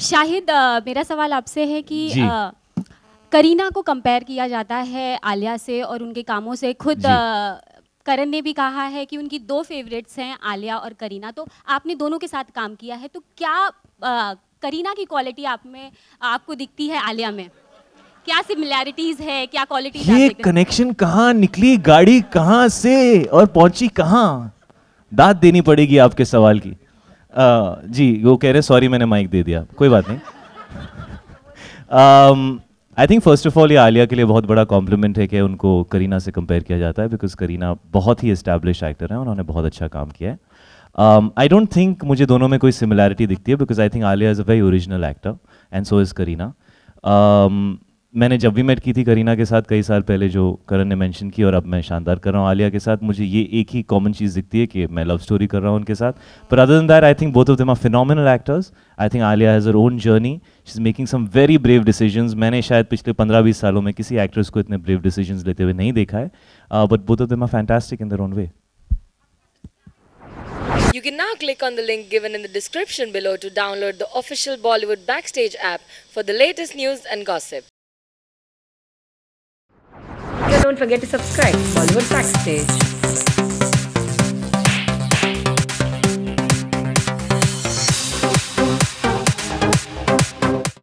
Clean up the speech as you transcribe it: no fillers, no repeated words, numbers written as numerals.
शाहिद, मेरा सवाल आपसे है कि करीना को कंपेयर किया जाता है आलिया से और उनके कामों से। खुद करण ने भी कहा है कि उनकी दो फेवरेट्स हैं आलिया और करीना। तो आपने दोनों के साथ काम किया है, तो क्या करीना की क्वालिटी आप में आपको दिखती है आलिया में? क्या सिमिलैरिटीज है, क्या क्वालिटीज? ये कनेक्शन कहाँ निकली, गाड़ी कहाँ से और पहुंची कहाँ? दाद देनी पड़ेगी आपके सवाल की। जी वो कह रहे सॉरी मैंने माइक दे दिया, कोई बात नहीं। I think first of all ये आलिया के लिए बहुत बड़ा कॉम्प्लीमेंट है कि उनको करीना से कंपेयर किया जाता है, बिकॉज करीना बहुत ही एस्टैब्लिश एक्टर है, उन्होंने बहुत अच्छा काम किया है। आई डोंट थिंक मुझे दोनों में कोई सिमिलैरिटी दिखती है, because I think Alia is a very original actor and so is Kareena. मैंने जब भी मेट की थी करीना के साथ कई साल पहले, जो करण ने मेंशन की, और अब मैं शानदार कर रहा हूँ आलिया के साथ, मुझे ये एक ही कॉमन चीज़ दिखती है कि मैं लव स्टोरी कर रहा हूँ उनके साथ। पर other than that I think both of them are phenomenal actors. I think Alia has her own journey, she is making some very brave decisions. मैंने शायद पिछले 15-20 सालों में किसी एक्ट्रेस को इतने ब्रेव डिसीजंस लेते हुए नहीं देखा है, but both of them are fantastic in their own way. You can now click on the link given in the description below to download the official Bollywood Backstage app for the latest news and gossip. Don't forget to subscribe Bollywood Backstage.